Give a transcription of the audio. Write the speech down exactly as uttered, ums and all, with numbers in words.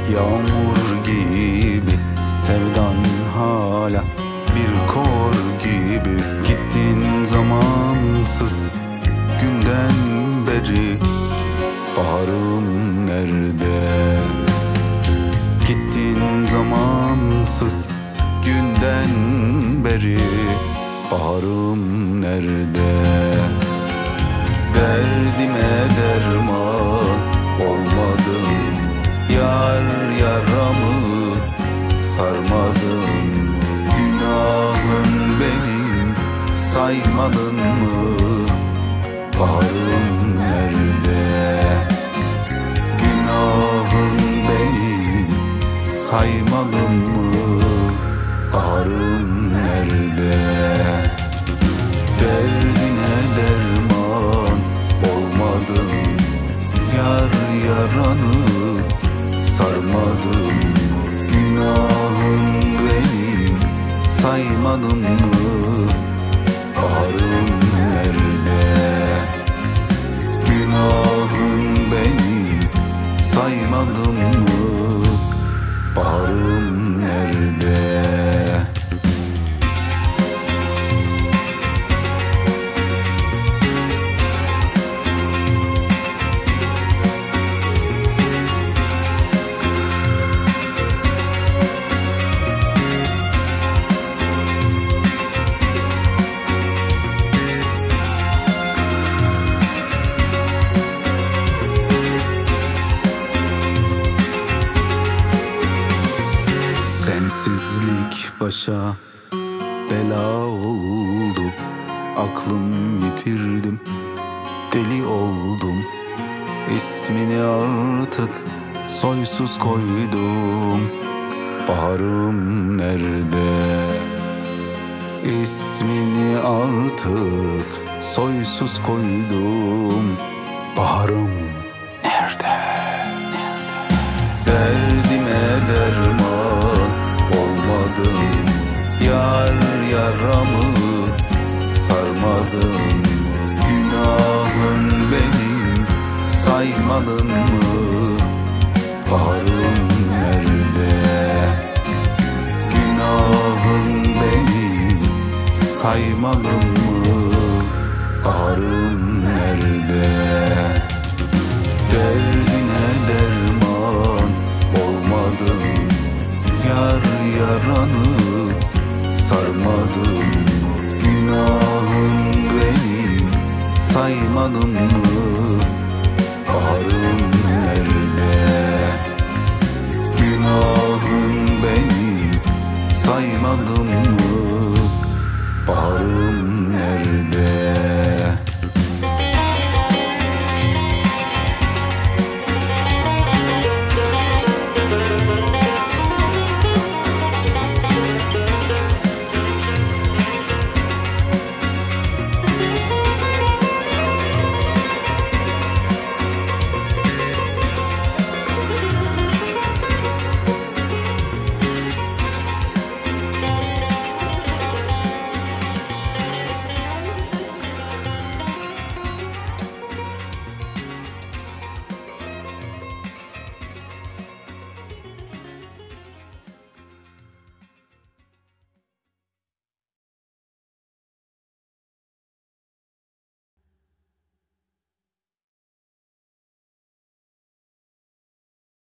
Yağmur gibi sevdan hala bir kor gibi. Gittin zamansız günden beri, baharım nerede? Gittin zamansız günden beri, baharım nerede? Derdime derman olmadın, yar yaramı sarmadın. Günahın benim saymadın mı? Baharım nerede? Günahın benim saymadın mı? Baharım nerede? Derdine derman olmadın, yar yaranı sarmadın. Günahın benim saymadın mı? Baharım nerede? Günahın benim saymadın mı? Baharım nerede? Sensizlik başa bela oldu. Aklım yitirdim, deli oldum. İsmini artık soysuz koydum. Baharım nerede? İsmini artık soysuz koydum. Baharım nerede? Derdime derman olmadın, yar yaramı sarmadın. Günahın benim saymadın mı? Baharım nerede? Günahın benim saymadın mı? Baharım nerede? Derdine derman olmadın, yar yaranı sarmadın. Günahın benim saymadın mı?